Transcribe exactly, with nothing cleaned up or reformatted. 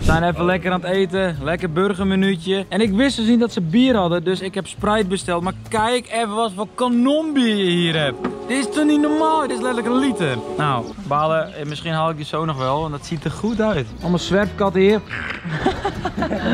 zijn even lekker aan het eten. Lekker burgermenuutje. En ik wist dus niet dat ze bier hadden. Dus ik heb Sprite besteld. Maar kijk even wat voor kanonbier je hier hebt. Dit is toch niet normaal? Dit is letterlijk een liter. Nou, balen. Misschien haal ik die zo nog wel. Want dat ziet er goed uit. Allemaal zwerfkatten hier.